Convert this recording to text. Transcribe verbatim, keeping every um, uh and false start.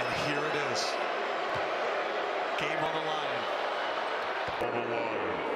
And here it is. Game on the line. On the line.